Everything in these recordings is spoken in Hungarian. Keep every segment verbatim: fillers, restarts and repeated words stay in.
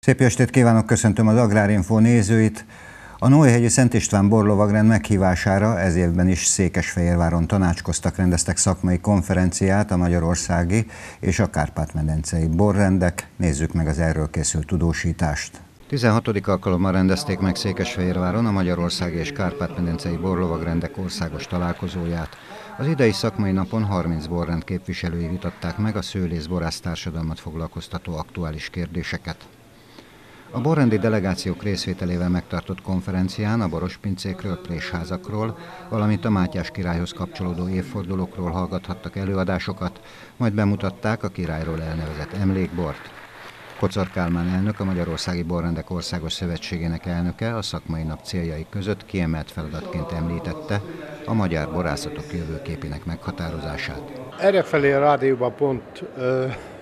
Szép estét kívánok, köszöntöm az Agrárinfo nézőit. A Nóéhegyi Szent István borlovagrend meghívására ez évben is Székesfehérváron tanácskoztak, rendeztek szakmai konferenciát a magyarországi és a kárpát-medencei borrendek. Nézzük meg az erről készült tudósítást. tizenhatodik alkalommal rendezték meg Székesfehérváron a magyarországi és kárpát-medencei borlovagrendek országos találkozóját. Az idei szakmai napon harminc borrend képviselői vitatták meg a szőlészborász társadalmat foglalkoztató aktuális kérdéseket. A borrendi delegációk részvételével megtartott konferencián a borospincékről, présházakról, valamint a Mátyás királyhoz kapcsolódó évfordulókról hallgathattak előadásokat, majd bemutatták a királyról elnevezett emlékbort. Koczor Kálmán elnök, a Magyarországi Borrendek Országos Szövetségének elnöke a szakmai nap céljai között kiemelt feladatként említette a magyar borászatok jövőképének meghatározását. Errefelé a rádióban pont ö,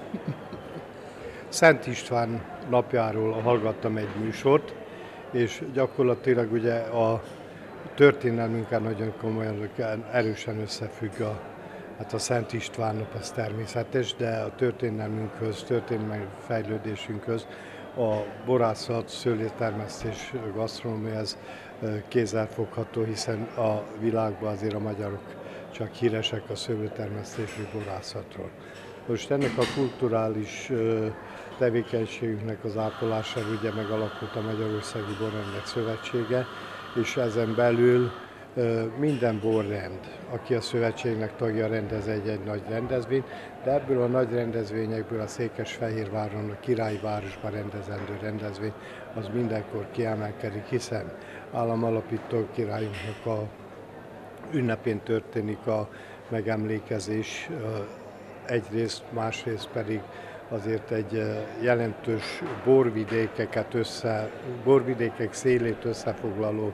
Szent István napjáról hallgattam egy műsort, és gyakorlatilag ugye a történelmünkkel nagyon komolyan, erősen összefügg a, hát a Szent István nap, az természetes, de a történelmünkhöz, történelmi fejlődésünkhöz a borászat, szőlőtermesztés, gasztronómia ez kézzelfogható, hiszen a világban azért a magyarok csak híresek a szőlőtermesztési borászatról. Most ennek a kulturális tevékenységünknek az ápolására ugye megalakult a Magyarországi Borrendek Szövetsége, és ezen belül minden borrend, aki a szövetségnek tagja, rendez egy-egy nagy rendezvényt, de ebből a nagy rendezvényekből a Székesfehérváron, a Királyi Városban rendezendő rendezvény, az mindenkor kiemelkedik, hiszen államalapító királyunknak a ünnepén történik a megemlékezés egyrészt, másrészt pedig azért egy jelentős borvidékeket össze, borvidékek szélét összefoglaló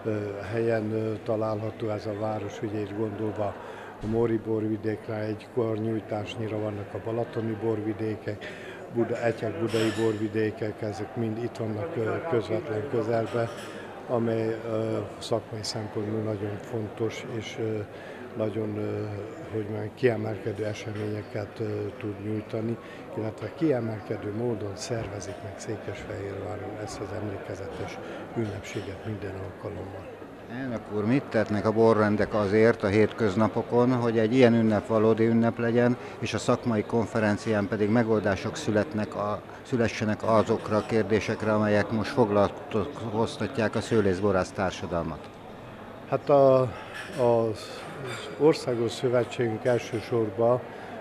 helyen található ez a város, ugye is gondolva a Móri borvidékre, egy kornyújtásnyira vannak a balatoni borvidékek, Buda, Etyek-budai borvidékek, ezek mind itt vannak közvetlen közelben, amely szakmai szempontból nagyon fontos és nagyon hogy mondjam, kiemelkedő eseményeket tud nyújtani, illetve kiemelkedő módon szervezik meg Székesfehérváron ezt az emlékezetes ünnepséget minden alkalommal. Elnök úr, mit tettnek a borrendek azért a hétköznapokon, hogy egy ilyen ünnep valódi ünnep legyen, és a szakmai konferencián pedig megoldások születnek a, szülessenek azokra a kérdésekre, amelyek most foglalkoztatják a szőlészborász társadalmat? Hát a, az Országos Szövetségünk elsősorban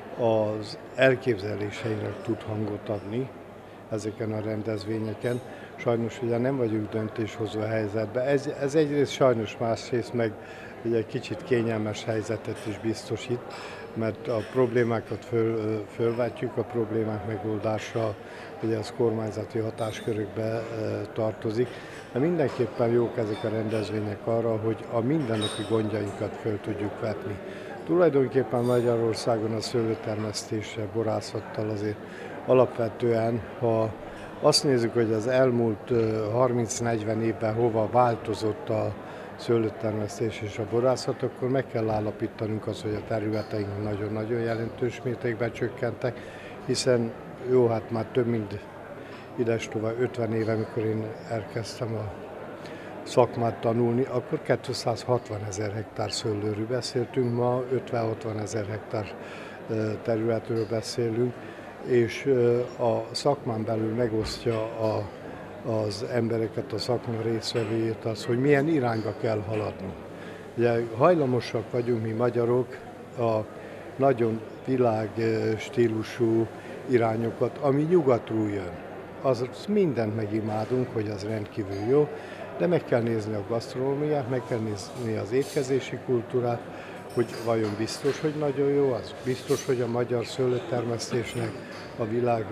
az elképzeléseinek tud hangot adni ezeken a rendezvényeken. Sajnos ugye nem vagyunk döntéshozó helyzetben. Ez, ez egyrészt sajnos, másrészt meg ugye egy kicsit kényelmes helyzetet is biztosít, mert a problémákat föl, fölvetjük, a problémák megoldása ugye az kormányzati hatáskörökbe tartozik, de mindenképpen jók ezek a rendezvények arra, hogy a mindennapi gondjainkat föl tudjuk vetni. Tulajdonképpen Magyarországon a szőlőtermesztéssel, borászattal azért alapvetően, ha azt nézzük, hogy az elmúlt harminc-negyven évben hova változott a szőlőtermesztés és a borászat, akkor meg kell állapítanunk azt, hogy a területeink nagyon-nagyon jelentős mértékben csökkentek, hiszen jó, hát már több mint idestova ötven éve, amikor én elkezdtem a szakmát tanulni, akkor kétszázhatvan ezer hektár szőlőről beszéltünk, ma ötven-hatvan ezer hektár területről beszélünk, és a szakmán belül megosztja a, az embereket, a szakma résztvevőjét az, hogy milyen irányba kell haladnunk. Ugye hajlamosak vagyunk mi magyarok a nagyon világstílusú irányokat, ami nyugatról jön. Az mindent megimádunk, hogy az rendkívül jó, de meg kell nézni a gasztronómiát, meg kell nézni az étkezési kultúrát, hogy vajon biztos, hogy nagyon jó, az biztos, hogy a magyar szőlőtermesztésnek a világ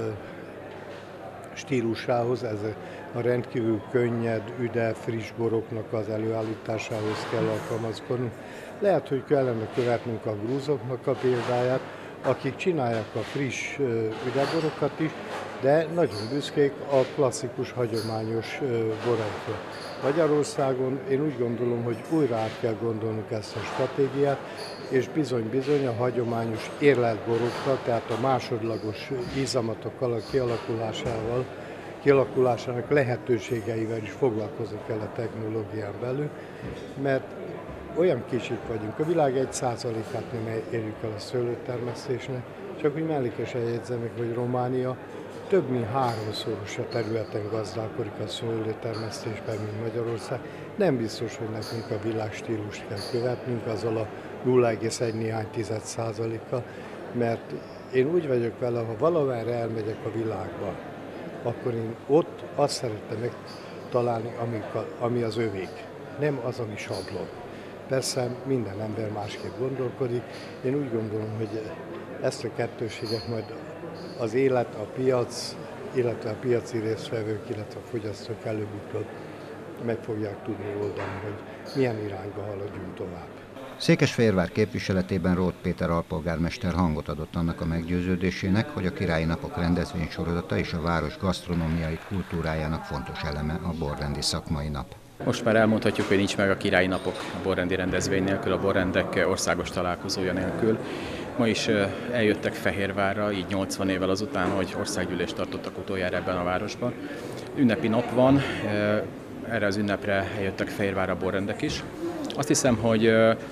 stílusához, ez a rendkívül könnyed, üde, friss boroknak az előállításához kell alkalmazkodnunk. Lehet, hogy kellene követnünk a grúzoknak a példáját, akik csinálják a friss üdeborokat is, de nagyon büszkék a klasszikus, hagyományos boraikra. Magyarországon én úgy gondolom, hogy újra át kell gondolnunk ezt a stratégiát, és bizony-bizony a hagyományos érlelt borokra, tehát a másodlagos ízamatok kialakulásával kialakulásának lehetőségeivel is foglalkozni kell a technológián belül, mert olyan kicsik vagyunk, a világ egy százalékát nem érjük el a szőlőtermesztésnek, csak úgy mellékesen jegyzem meg, hogy Románia több mint háromszoros a területen gazdálkodik a szőlőtermesztésben, mint Magyarország. Nem biztos, hogy nekünk a világstílust kell követnünk azzal a nulla egész egy néhány tized százalékkal, mert én úgy vagyok vele, ha valamerre elmegyek a világba, akkor én ott azt szerettem megtalálni, ami az övék, nem az, ami sablon. Persze minden ember másképp gondolkodik. Én úgy gondolom, hogy ezt a kettőséget majd az élet, a piac, illetve a piaci résztvevők, illetve a fogyasztók előbb-utóbb meg fogják tudni oldani, hogy milyen irányba haladjunk tovább. Székesfehérvár képviseletében Róth Péter alpolgármester hangot adott annak a meggyőződésének, hogy a Királyi Napok rendezvénysorozata és a város gasztronómiai kultúrájának fontos eleme a borrendi szakmai nap. Most már elmondhatjuk, hogy nincs meg a Királyi Napok a borrendi rendezvény nélkül, a borrendek országos találkozója nélkül. Ma is eljöttek Fehérvárra, így nyolcvan évvel azután, hogy országgyűlést tartottak utoljára ebben a városban. Ünnepi nap van, erre az ünnepre eljöttek Fehérvárra a borrendek is. Azt hiszem, hogy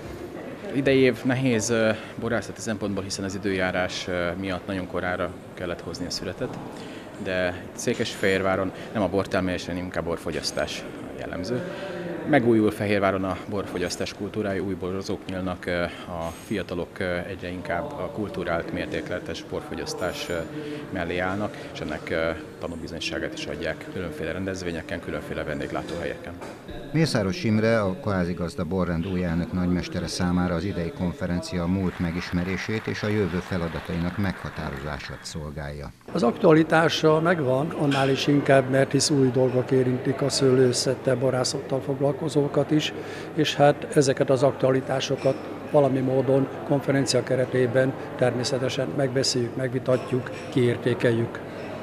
idei év nehéz borászati szempontból, hiszen az időjárás miatt nagyon korára kellett hozni a születet, de Székesfehérváron nem a bortermelés, hanem inkább borfogyasztás jellemző. Megújul Fehérváron a borfogyasztás kultúrája, új borozók nyílnak, a fiatalok egyre inkább a kulturált, mértékletes borfogyasztás mellé állnak, és ennek tanúbizonyságát is adják különféle rendezvényeken, különféle vendéglátóhelyeken. Mészáros Imre, a Kvázi-gazda borrend új elnök nagymestere számára az idei konferencia a múlt megismerését és a jövő feladatainak meghatározását szolgálja. Az aktualitása megvan, annál is inkább, mert hisz új dolgok érintik a szőlőszettel, borászattal foglalkozókat is, és hát ezeket az aktualitásokat valami módon konferencia keretében természetesen megbeszéljük, megvitatjuk, kiértékeljük.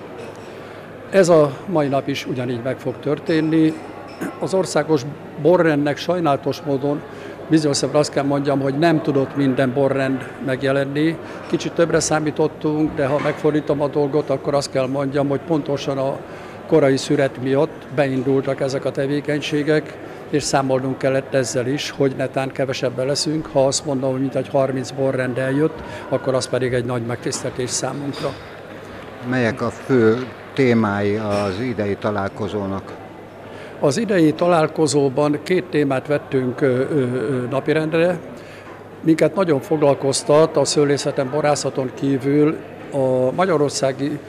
Ez a mai nap is ugyanígy meg fog történni. Az országos borrendnek sajnálatos módon bizonyos szemben azt kell mondjam, hogy nem tudott minden borrend megjelenni. Kicsit többre számítottunk, de ha megfordítom a dolgot, akkor azt kell mondjam, hogy pontosan a korai szüret miatt beindultak ezek a tevékenységek, és számolnunk kellett ezzel is, hogy netán kevesebben leszünk. Ha azt mondom, hogy mintegy harminc borrend eljött, akkor az pedig egy nagy megtiszteltetés számunkra. Melyek a fő témái az idei találkozónak? Az idei találkozóban két témát vettünk napirendre. Minket nagyon foglalkoztat a szőlészeten, borászaton kívül a magyarországi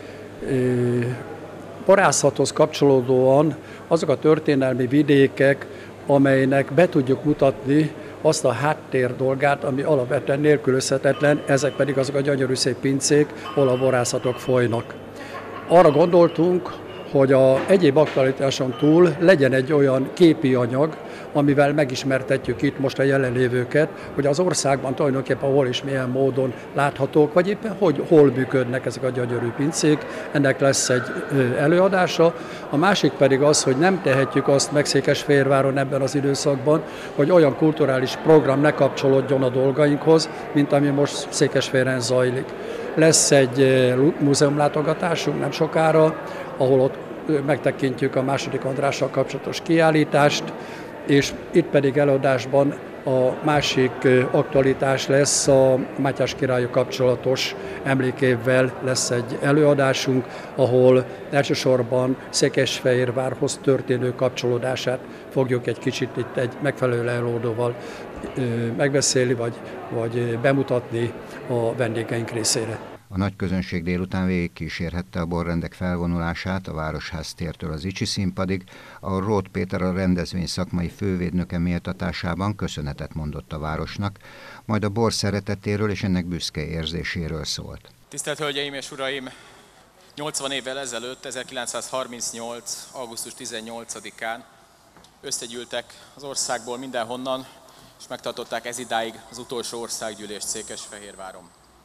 borászathoz kapcsolódóan azok a történelmi vidékek, amelynek be tudjuk mutatni azt a háttér dolgát, ami alapvetően nélkülözhetetlen, ezek pedig azok a gyönyörű szép pincék, ahol a borászatok folynak. Arra gondoltunk, hogy a egyéb aktualitáson túl legyen egy olyan képi anyag, amivel megismertetjük itt most a jelenlévőket, hogy az országban tulajdonképpen hol és milyen módon láthatók, vagy éppen hogy hol működnek ezek a gyönyörű pincék. Ennek lesz egy előadása. A másik pedig az, hogy nem tehetjük azt meg Székesfehérváron ebben az időszakban, hogy olyan kulturális program ne kapcsolódjon a dolgainkhoz, mint ami most Székesfehérváron zajlik. Lesz egy múzeumlátogatásunk nem sokára, ahol ott megtekintjük a második Andrással kapcsolatos kiállítást, és itt pedig előadásban a másik aktualitás lesz, a Mátyás királlyal kapcsolatos emlékévvel lesz egy előadásunk, ahol elsősorban Székesfehérvárhoz történő kapcsolódását fogjuk egy kicsit itt egy megfelelő előadóval megbeszélni, vagy, vagy bemutatni a vendégeink részére. A nagy közönség délután végig kísérhette a borrendek felvonulását a Városház tértől az Icsi színpadig, ahol Róth Péter a rendezvény szakmai fővédnöke méltatásában köszönetet mondott a városnak, majd a bor szeretetéről és ennek büszke érzéséről szólt. Tisztelt Hölgyeim és Uraim! nyolcvan évvel ezelőtt, ezerkilencszázharmincnyolc. augusztus tizennyolcadikán összegyűltek az országból mindenhonnan, és megtartották ezidáig az utolsó országgyűlést Székesfehérváron.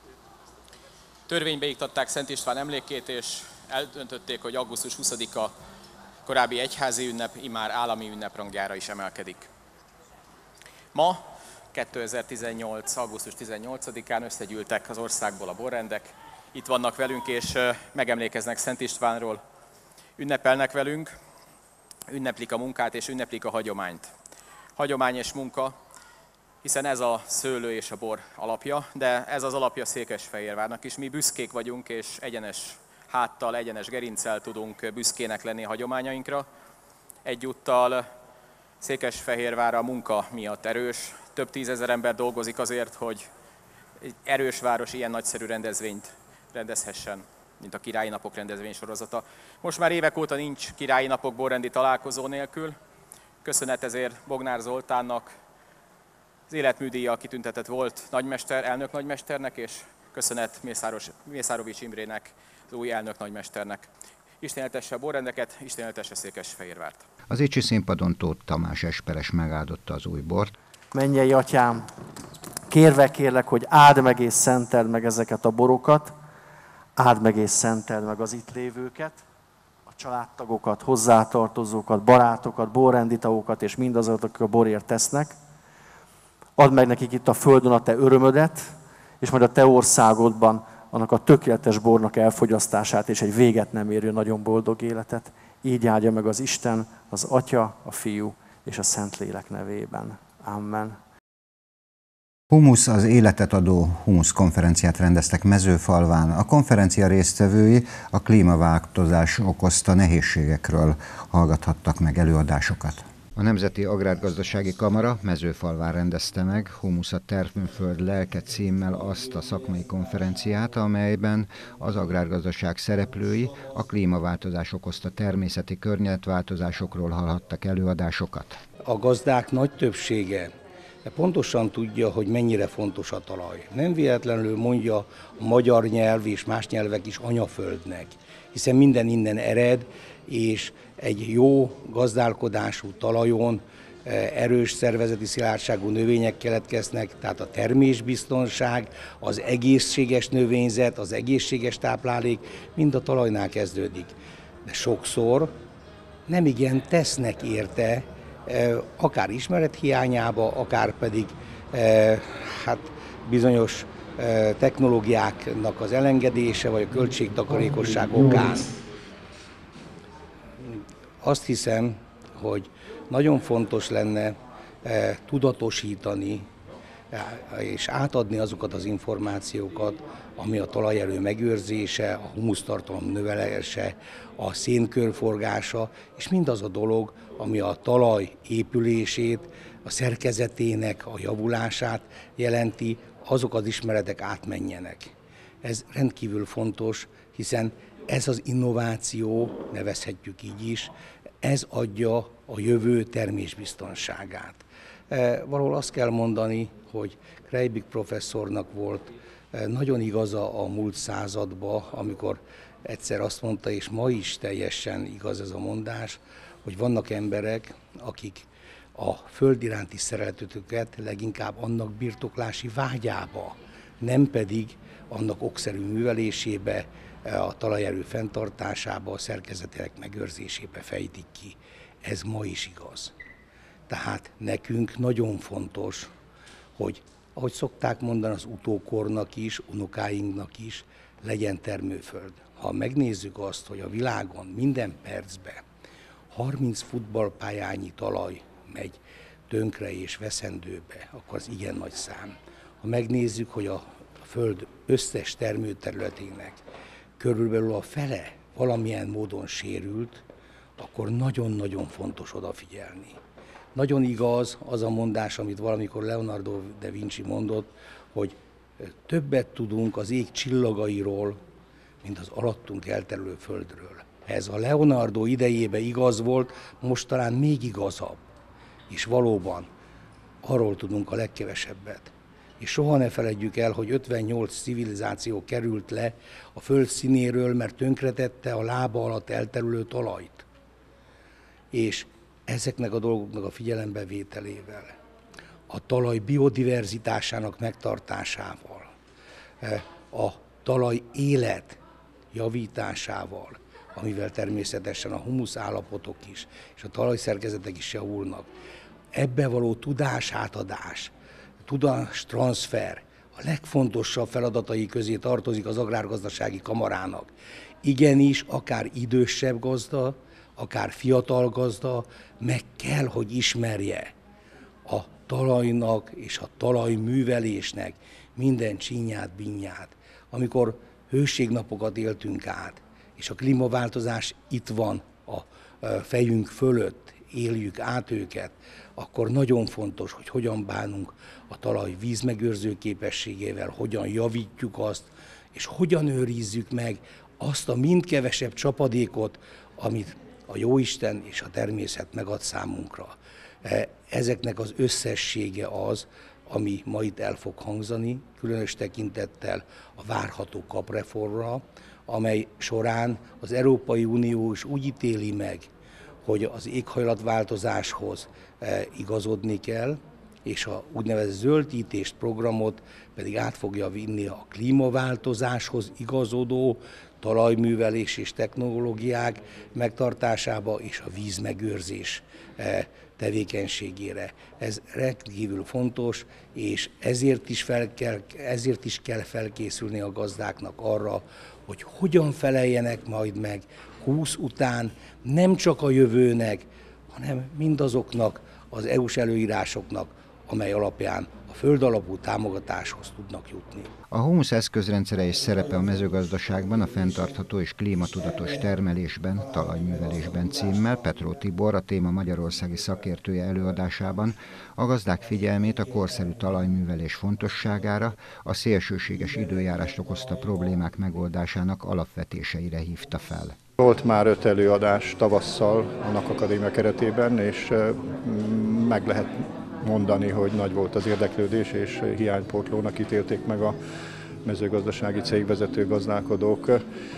Törvénybe iktatták Szent István emlékét, és eldöntötték, hogy augusztus huszadika korábbi egyházi ünnep immár állami ünneprangjára is emelkedik. Ma, kétezer-tizennyolc. augusztus tizennyolcadikán összegyűltek az országból a borrendek, itt vannak velünk, és megemlékeznek Szent Istvánról, Ünnepelnek velünk, ünneplik a munkát és ünneplik a hagyományt. Hagyomány és munka, hiszen ez a szőlő és a bor alapja, de ez az alapja Székesfehérvárnak is. Mi büszkék vagyunk, és egyenes háttal, egyenes gerinccel tudunk büszkének lenni a hagyományainkra. Egyúttal Székesfehérvár a munka miatt erős. Több tízezer ember dolgozik azért, hogy egy erős város ilyen nagyszerű rendezvényt rendezhessen, mint a Királyi Napok rendezvénysorozata. Most már évek óta nincs Királyi Napok borrendi találkozó nélkül. Köszönet ezért Bognár Zoltánnak, az életműdíjjal kitüntetett volt nagymester, elnök nagymesternek, és köszönet Mészáros, Mészárovics Imrének, az új elnök nagymesternek. Isten éltesse a borrendeket, Isten éltesse Székesfehérvárt. Az Icsi színpadon Tóth Tamás esperes megáldotta az új bort. Mennyei atyám, kérve kérlek, hogy áld meg és szenteld meg ezeket a borokat, áld meg és szenteld meg az itt lévőket, a családtagokat, hozzátartozókat, barátokat, borrendi tagokat és mindazokat, akik a borért tesznek. Add meg nekik itt a földön a te örömödet, és majd a te országodban annak a tökéletes bornak elfogyasztását és egy véget nem érő nagyon boldog életet. Így áldja meg az Isten, az Atya, a Fiú és a Szentlélek nevében. Amen. Humusz, az életet adó humusz konferenciát rendeztek Mezőfalván. A konferencia résztvevői a klímaváltozás okozta nehézségekről hallgathattak meg előadásokat. A Nemzeti Agrárgazdasági Kamara Mezőfalván rendezte meg Humusz a termőföld lelke címmel azt a szakmai konferenciát, amelyben az agrárgazdaság szereplői a klímaváltozás okozta természeti környezetváltozásokról hallhattak előadásokat. A gazdák nagy többsége pontosan tudja, hogy mennyire fontos a talaj. Nem véletlenül mondja a magyar nyelv és más nyelvek is anyaföldnek, hiszen minden innen ered, és egy jó gazdálkodású talajon erős szervezeti szilárdságú növények keletkeznek, tehát a termésbiztonság, az egészséges növényzet, az egészséges táplálék mind a talajnál kezdődik. De sokszor nem igen tesznek érte, akár ismeret hiányába, akár pedig hát bizonyos technológiáknak az elengedése, vagy a költségtakarékosság okán. Azt hiszem, hogy nagyon fontos lenne tudatosítani és átadni azokat az információkat, ami a talajerő megőrzése, a humusztartalom növelése, a szénkörforgása, és mindaz a dolog, ami a talaj épülését, a szerkezetének a javulását jelenti, azok az ismeretek átmenjenek. Ez rendkívül fontos, hiszen ez az innováció, nevezhetjük így is, ez adja a jövő termésbiztonságát. Valahol azt kell mondani, hogy Kreibik professzornak volt nagyon igaza a múlt században, amikor egyszer azt mondta, és ma is teljesen igaz ez a mondás, hogy vannak emberek, akik a föld iránti szeretetüket leginkább annak birtoklási vágyába, nem pedig annak okszerű művelésébe, a talajerő fenntartásába, a szerkezetek megőrzésébe fejtik ki. Ez ma is igaz. Tehát nekünk nagyon fontos, hogy ahogy szokták mondani az utókornak is, unokáinknak is, legyen termőföld. Ha megnézzük azt, hogy a világon minden percben harminc futballpályányi talaj megy tönkre és veszendőbe, akkor az igen nagy szám. Ha megnézzük, hogy a föld összes termőterületének körülbelül a fele valamilyen módon sérült, akkor nagyon-nagyon fontos odafigyelni. Nagyon igaz az a mondás, amit valamikor Leonardo da Vinci mondott, hogy többet tudunk az ég csillagairól, mint az alattunk elterülő földről. Ez a Leonardo idejében igaz volt, most talán még igazabb. És valóban arról tudunk a legkevesebbet. És soha ne feledjük el, hogy ötvennyolc civilizáció került le a föld színéről, mert tönkretette a lába alatt elterülő talajt. És ezeknek a dolgoknak a figyelembevételével, a talaj biodiverzitásának megtartásával, a talaj élet javításával, amivel természetesen a humusz állapotok is, és a talajszerkezetek is javulnak. Ebbe való tudásátadás, tudástranszfer a legfontosabb feladatai közé tartozik az agrárgazdasági kamarának. Igenis, akár idősebb gazda, akár fiatal gazda meg kell, hogy ismerje a talajnak és a talajművelésnek minden csínyát, bínyát. Amikor hőségnapokat éltünk át, és a klímaváltozás itt van a fejünk fölött, éljük át őket, akkor nagyon fontos, hogy hogyan bánunk a talaj vízmegőrző képességével, hogyan javítjuk azt, és hogyan őrizzük meg azt a mindkevesebb csapadékot, amit a Jóisten és a természet megad számunkra. Ezeknek az összessége az, ami ma itt el fog hangzani, különös tekintettel a várható kapreformra, amely során az Európai Unió is úgy ítéli meg, hogy az éghajlatváltozáshoz igazodni kell, és a úgynevezett zöldítést programot pedig át fogja vinni a klímaváltozáshoz igazodó talajművelés és technológiák megtartásába és a vízmegőrzés tevékenységére. Ez rendkívül fontos, és ezért is, fel kell, ezért is kell felkészülni a gazdáknak arra, hogy hogyan feleljenek majd meg húsz után nem csak a jövőnek, hanem mindazoknak az é u-s előírásoknak, amely alapján a földalapú támogatáshoz tudnak jutni. A humusz eszközrendszere és szerepe a mezőgazdaságban, a fenntartható és klímatudatos termelésben, talajművelésben címmel Petró Tibor, a téma magyarországi szakértője előadásában a gazdák figyelmét a korszerű talajművelés fontosságára, a szélsőséges időjárást okozta problémák megoldásának alapvetéseire hívta fel. Volt már öt előadás tavasszal a NAK Akadémia keretében, és meg lehet mondani, hogy nagy volt az érdeklődés, és hiánypótlónak ítélték meg a mezőgazdasági cégvezető gazdálkodók.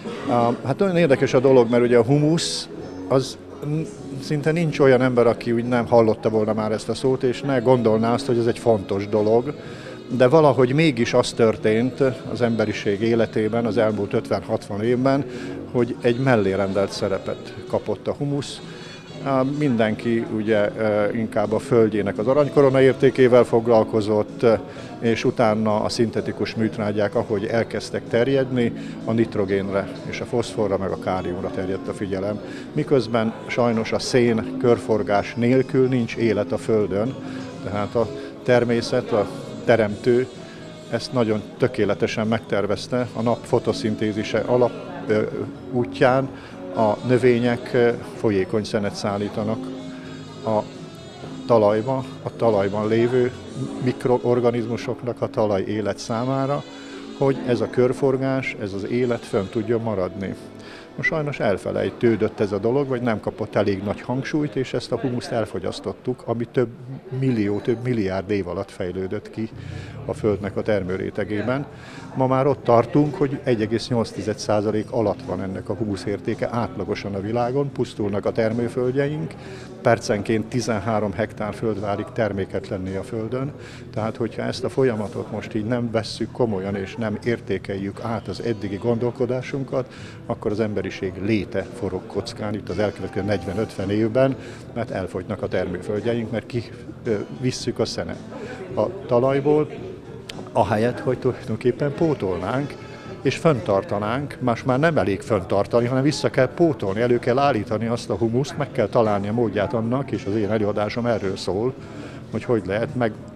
Hát nagyon érdekes a dolog, mert ugye a humusz, az szinte nincs olyan ember, aki úgy nem hallotta volna már ezt a szót, és ne gondolná azt, hogy ez egy fontos dolog, de valahogy mégis az történt az emberiség életében az elmúlt ötven-hatvan évben, hogy egy mellérendelt szerepet kapott a humusz. Mindenki ugye inkább a földjének az aranykorona értékével foglalkozott, és utána a szintetikus műtrágyák, ahogy elkezdtek terjedni, a nitrogénre és a foszforra, meg a káliumra terjedt a figyelem. Miközben sajnos a szén körforgás nélkül nincs élet a Földön, tehát a természet, a teremtő ezt nagyon tökéletesen megtervezte a nap fotoszintézise alap ö, útján. A növények folyékony szenet szállítanak a talajba, a talajban lévő mikroorganizmusoknak a talaj élet számára, hogy ez a körforgás, ez az élet fönn tudjon maradni. Most sajnos elfelejtődött ez a dolog, vagy nem kapott elég nagy hangsúlyt, és ezt a humuszt elfogyasztottuk, ami több millió, több milliárd év alatt fejlődött ki a Földnek a termőrétegében. Ma már ott tartunk, hogy egy egész nyolc százalék alatt van ennek a humusz értéke átlagosan a világon, pusztulnak a termőföldjeink, percenként tizenhárom hektár föld válik terméketlenné a Földön, tehát hogyha ezt a folyamatot most így nem vesszük komolyan és nem értékeljük át az eddigi gondolkodásunkat, akkor az emberiség léte forog kockán itt az elkövetkező negyven-ötven évben, mert elfogynak a termőföldjeink, mert kivisszük a szenet a talajból, ahelyett, hogy tulajdonképpen pótolnánk, és fenntartanánk, más már nem elég fenntartani, hanem vissza kell pótolni, elő kell állítani azt a humuszt, meg kell találni a módját annak, és az én előadásom erről szól, hogy hogy lehet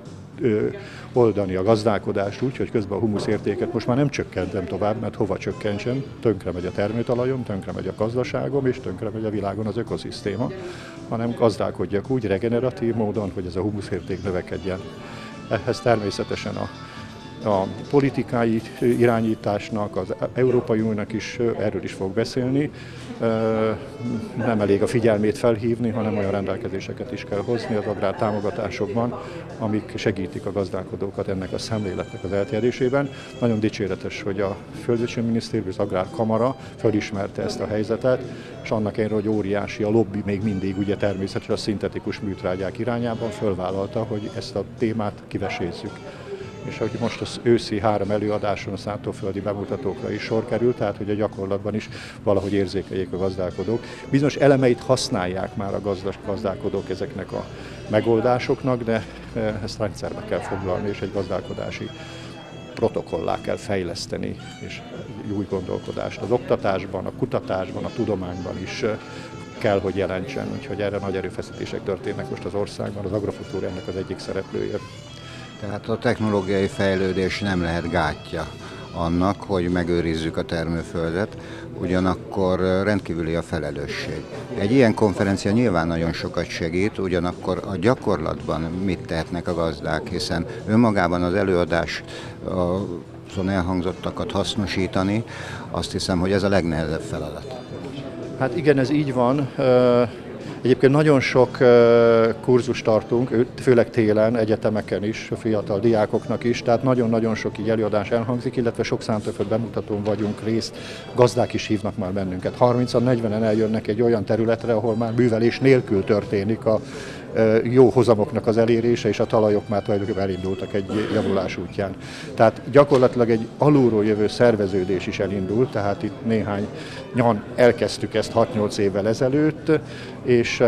megoldani a gazdálkodást úgy, hogy közben a humusz értéket most már nem csökkentem tovább, mert hova csökkentsen, tönkre megy a termőtalajom, tönkre megy a gazdaságom, és tönkre megy a világon az ökoszisztéma, hanem gazdálkodjak úgy regeneratív módon, hogy ez a humusz érték növekedjen. Ehhez természetesen a A politikai irányításnak, az Európai Uniónak is erről is fog beszélni. Nem elég a figyelmét felhívni, hanem olyan rendelkezéseket is kell hozni az agrártámogatásokban, amik segítik a gazdálkodókat ennek a szemléletnek az elterjedésében. Nagyon dicséretes, hogy a Földösségi Minisztérium, az Agrárkamara felismerte ezt a helyzetet, és annak ellenére, hogy óriási a lobby még mindig ugye természetesen a szintetikus műtrágyák irányában fölvállalta, hogy ezt a témát kivesézzük. És hogy most az őszi három előadáson a szántóföldi bemutatókra is sor került, tehát hogy a gyakorlatban is valahogy érzékeljék a gazdálkodók. Bizonyos elemeit használják már a gazdálkodók ezeknek a megoldásoknak, de ezt rendszerbe kell foglalni, és egy gazdálkodási protokollá kell fejleszteni, és új gondolkodást az oktatásban, a kutatásban, a tudományban is kell, hogy jelentsen, úgyhogy erre nagy erőfeszítések történnek most az országban, az Agrofutur ennek az egyik szereplője. Tehát a technológiai fejlődés nem lehet gátja annak, hogy megőrizzük a termőföldet, ugyanakkor rendkívüli a felelősség. Egy ilyen konferencia nyilván nagyon sokat segít, ugyanakkor a gyakorlatban mit tehetnek a gazdák, hiszen önmagában az előadás azon elhangzottakat hasznosítani, azt hiszem, hogy ez a legnehezebb feladat. Hát igen, ez így van. Egyébként nagyon sok kurzust tartunk, főleg télen, egyetemeken is, a fiatal diákoknak is, tehát nagyon-nagyon sok így előadás elhangzik, illetve sok szántóföld bemutatón vagyunk részt, gazdák is hívnak már bennünket. harmincan, negyvenen eljönnek egy olyan területre, ahol már művelés nélkül történik a jó hozamoknak az elérése, és a talajok már tulajdonképpen elindultak egy javulás útján. Tehát gyakorlatilag egy alulról jövő szerveződés is elindult, tehát itt néhány nyan elkezdtük ezt hat-nyolc évvel ezelőtt, és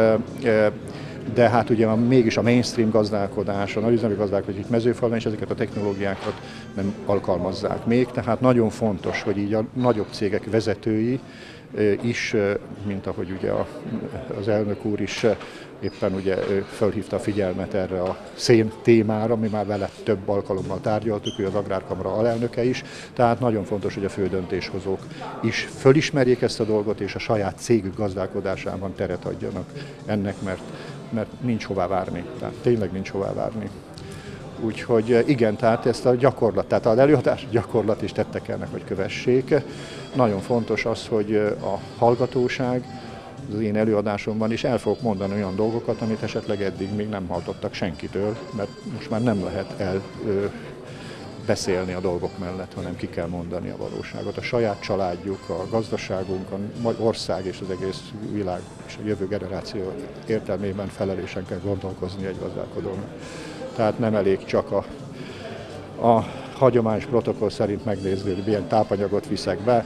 de hát ugye mégis a mainstream gazdálkodás, a nagyüzemi gazdálkodás itt Mezőfalván, és ezeket a technológiákat nem alkalmazzák még, tehát nagyon fontos, hogy így a nagyobb cégek vezetői is, mint ahogy ugye az elnök úr is éppen ugye fölhívta a figyelmet erre a szén témára, mi már vele több alkalommal tárgyaltuk, ő az Agrárkamara alelnöke is, tehát nagyon fontos, hogy a fő döntéshozók is fölismerjék ezt a dolgot, és a saját cégük gazdálkodásában teret adjanak ennek, mert, mert nincs hová várni, tehát tényleg nincs hová várni. Úgyhogy igen, tehát ezt a gyakorlat, tehát az előadás gyakorlat is tettek ennek, hogy kövessék. Nagyon fontos az, hogy a hallgatóság az én előadásomban is el fogok mondani olyan dolgokat, amit esetleg eddig még nem hallottak senkitől, mert most már nem lehet el ö, beszélni a dolgok mellett, hanem ki kell mondani a valóságot. A saját családjuk, a gazdaságunk, a ország és az egész világ és a jövő generáció értelmében felelősen kell gondolkozni egy gazdálkodónak. Tehát nem elég csak a, a hagyományos protokoll szerint megnézni, hogy milyen tápanyagot viszek be,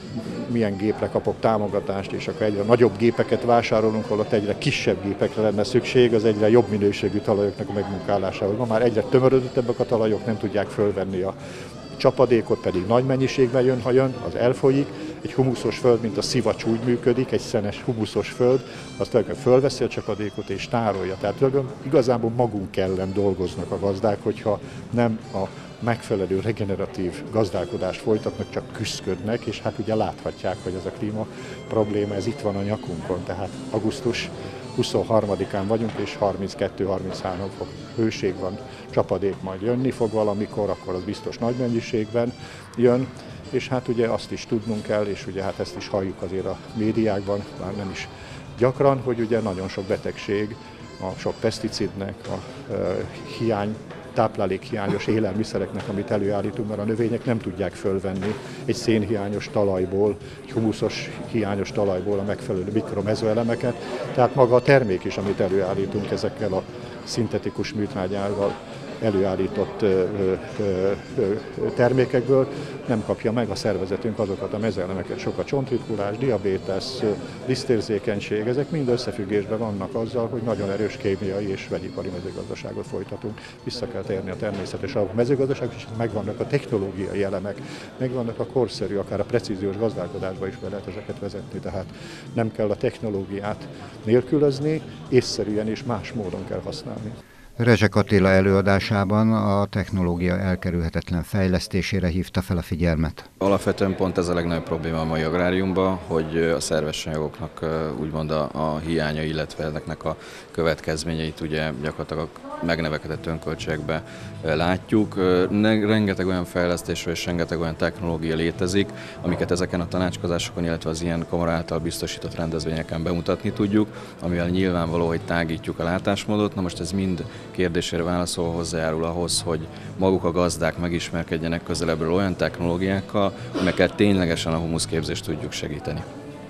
milyen gépre kapok támogatást, és akkor egyre nagyobb gépeket vásárolunk, holott egyre kisebb gépekre lenne szükség, az egyre jobb minőségű talajoknak a megmunkálásához. Ma már egyre tömörödöttebbek a talajok, nem tudják fölvenni a csapadékot, pedig nagy mennyiségben jön, ha jön, az elfolyik. Egy humuszos föld, mint a szivacs úgy működik, egy szenes humuszos föld, azt tulajdonképpen fölveszi a csapadékot és tárolja. Tehát igazából magunk ellen dolgoznak a gazdák, hogyha nem a megfelelő regeneratív gazdálkodást folytatnak, csak küszködnek, és hát ugye láthatják, hogy ez a klíma probléma, ez itt van a nyakunkon, tehát augusztus huszonharmadikán vagyunk, és harminckettő-harminchárom fok hőség van, csapadék majd jönni fog valamikor, akkor az biztos nagy mennyiségben jön, és hát ugye azt is tudnunk kell, és ugye hát ezt is halljuk azért a médiákban, már nem is gyakran, hogy ugye nagyon sok betegség, a sok peszticidnek, a e, hiány, táplálékhiányos élelmiszereknek, amit előállítunk, mert a növények nem tudják fölvenni egy szénhiányos talajból, egy humuszos hiányos talajból a megfelelő mikromezoelemeket. Tehát maga a termék is, amit előállítunk ezekkel a szintetikus műtrágyával előállított ö, ö, ö, termékekből, nem kapja meg a szervezetünk azokat a mezoelemeket, sok a csontritkulás, diabétesz, lisztérzékenység, ezek mind összefüggésben vannak azzal, hogy nagyon erős kémiai és vegyipari mezőgazdaságot folytatunk. Vissza kell térni a természetes alapú mezőgazdasághoz, és megvannak a technológiai elemek, megvannak a korszerű, akár a precíziós gazdálkodásba is be lehet ezeket vezetni, tehát nem kell a technológiát nélkülözni, észszerűen és más módon kell használni. Rezsek Attila előadásában a technológia elkerülhetetlen fejlesztésére hívta fel a figyelmet. Alapvetően pont ez a legnagyobb probléma a mai agráriumban, hogy a szerves anyagoknak úgymond a, a hiánya, illetve ezeknek a következményeit ugye gyakorlatilag a megnevekedett önköltségbe látjuk. Rengeteg olyan fejlesztésről és rengeteg olyan technológia létezik, amiket ezeken a tanácskozásokon, illetve az ilyen kamara által biztosított rendezvényeken bemutatni tudjuk, amivel nyilvánvaló, hogy tágítjuk a látásmódot. Na most ez mind kérdésére válaszol hozzájárul ahhoz, hogy maguk a gazdák megismerkedjenek közelebbről olyan technológiákkal, amelyekkel ténylegesen a humuszképzést tudjuk segíteni.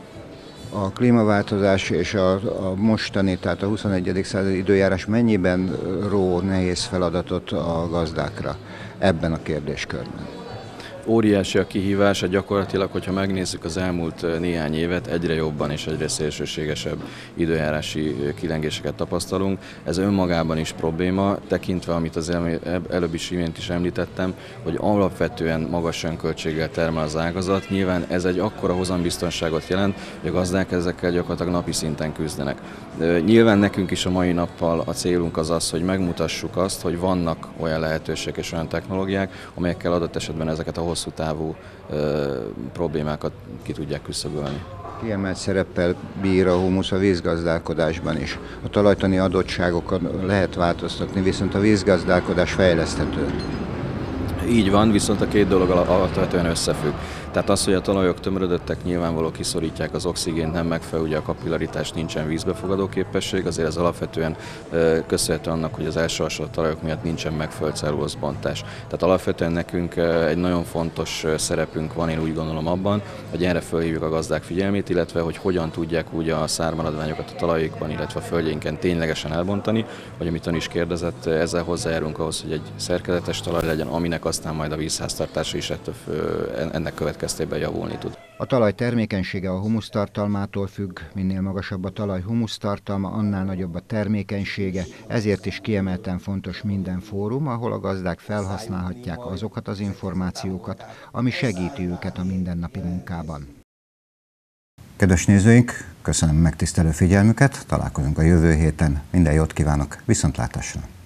A klímaváltozás és a, a mostani, tehát a huszonegyedik századi időjárás mennyiben ró nehéz feladatot a gazdákra ebben a kérdéskörben? Óriási a kihívás, gyakorlatilag, hogyha megnézzük az elmúlt néhány évet, egyre jobban és egyre szélsőségesebb időjárási kilengéseket tapasztalunk. Ez önmagában is probléma, tekintve, amit az előbb is imént is említettem, hogy alapvetően magas önköltséggel termel az ágazat. Nyilván ez egy akkora hozambiztonságot jelent, hogy a gazdák ezekkel gyakorlatilag napi szinten küzdenek. Nyilván nekünk is a mai nappal a célunk az az, hogy megmutassuk azt, hogy vannak olyan lehetőségek és olyan technológiák, amelyekkel adott esetben ezeket a hosszú távú ö, problémákat ki tudják küszöbölni. Kiemelt szereppel bír a humusz a vízgazdálkodásban is. A talajtani adottságokat lehet változtatni, viszont a vízgazdálkodás fejleszthető. Így van, viszont a két dolog alapvetően összefügg. Tehát az, hogy a talajok tömörödöttek, nyilvánvaló kiszorítják az oxigént, nem megfelelő, ugye a kapillaritás, nincsen vízbefogadó képesség, azért ez alapvetően köszönhető annak, hogy az elsavasodott talajok miatt nincsen megfelelő cellulózbontás. Tehát alapvetően nekünk egy nagyon fontos szerepünk van, én úgy gondolom abban, hogy erre felhívjuk a gazdák figyelmét, illetve hogy hogyan tudják úgy a szármaradványokat a talajikban, illetve a földjeinken ténylegesen elbontani, hogy amit ön is kérdezett, ezzel hozzájárulunk ahhoz, hogy egy szerkezetes talaj legyen, aminek aztán majd a vízháztartása is ettől, ennek következtében javulni tud. A talaj termékenysége a humusztartalmától függ, minél magasabb a talaj humusztartalma, annál nagyobb a termékenysége, ezért is kiemelten fontos minden fórum, ahol a gazdák felhasználhatják azokat az információkat, ami segíti őket a mindennapi munkában. Kedves nézőink, köszönöm megtisztelő figyelmüket, találkozunk a jövő héten, minden jót kívánok, viszontlátásra!